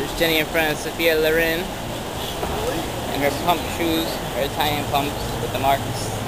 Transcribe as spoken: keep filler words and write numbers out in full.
There's Jenny in front of Sophia Loren. And her pump shoes, her Italian pumps with the marks.